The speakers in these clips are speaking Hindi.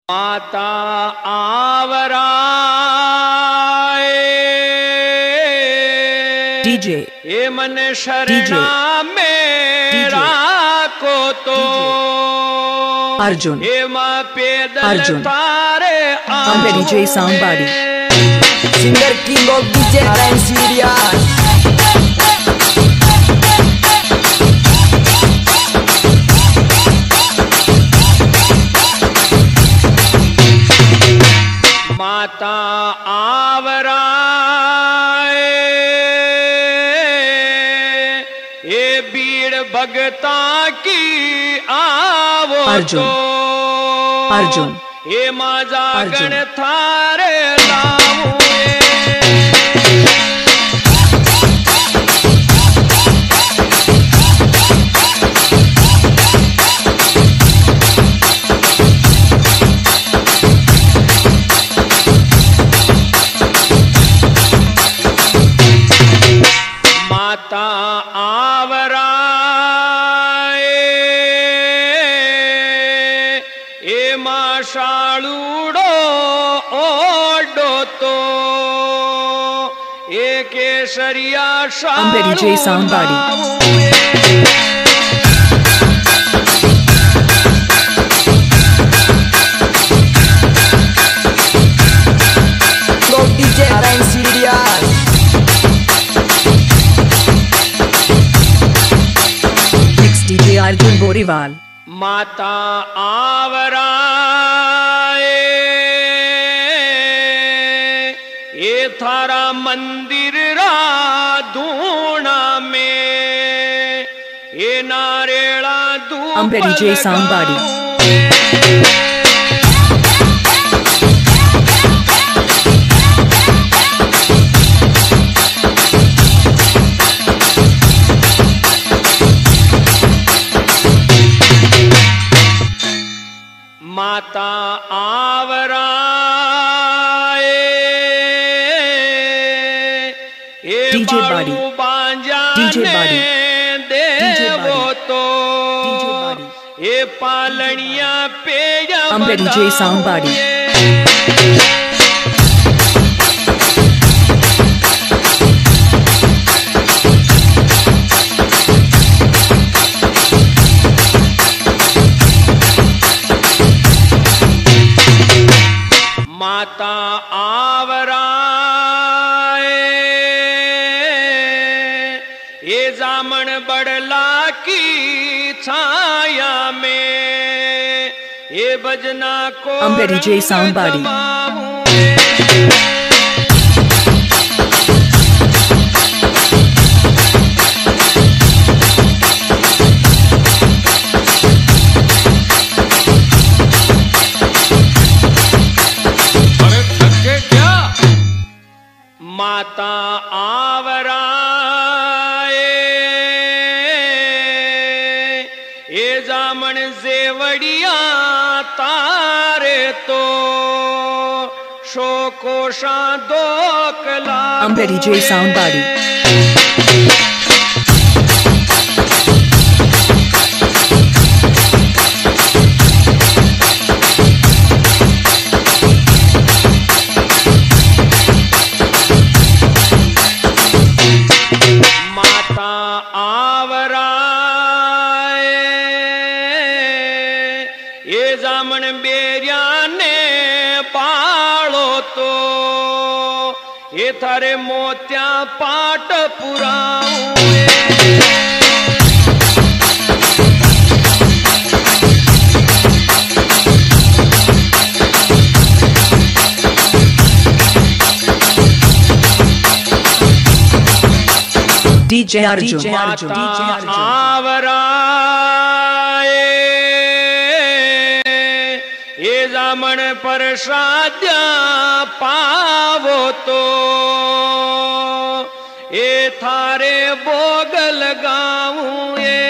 माता आवराए डीजे ये मन शरणा मेरा को तो अर्जुन ये माँ पैदल अर्जुन तारे Ambe DJ Soundbody Singer King of DJ Ryan Sirius. माता आवराए ये बीड़ भगता की आवो अर्जुन तो अर्जुन ये माझा अर्जुन। गण थारे लावू माता आवराए ए मां शाळूडो ओडो तो ए केसरिया Ambe DJ Soundbody King of DJ Ryan Sirius. Mix DJ Arjun Boriwal माता आवराए ये थारा मंदिर राधूणा में ये नारेला दूप Ambe DJ Soundbody माता आवराए ये DJ Body बारू बांजा DJ ने Body देवो तो DJ Body ये पालनिया पे Ambe DJ Soundbody माता आवराए ये जामन बड़ला की छाया में ये बजना को Ambe DJ Soundbody माता आवराए ये जामन जेवड़िया तारे तो शोकोशा दो कला Ambe DJ Soundbody माता आवराए ये जामन बेरिया ने पालो तो ये थारे मोत्या पाट पुराऊं DJ Arjun माता आवराए ये जामन प्रसाद्या पावो तो ये थारे भोग लगाऊं ये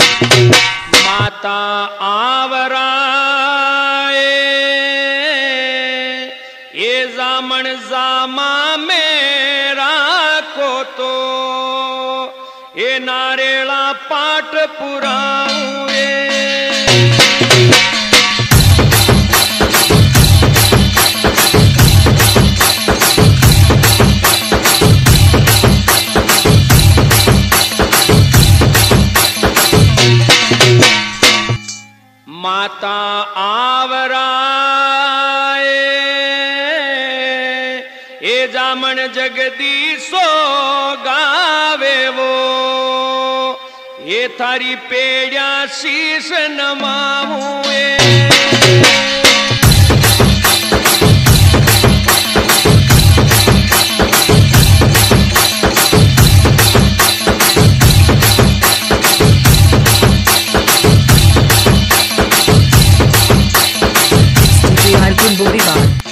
माता आवराए जामण जामा मेरा को तो ए नारेला पाठ पुराऊं माता आवराए ए जामण जगदीशो गावे वो ये थारी पेड़िया शीश नमाऊं DJ Arjun Boriwal.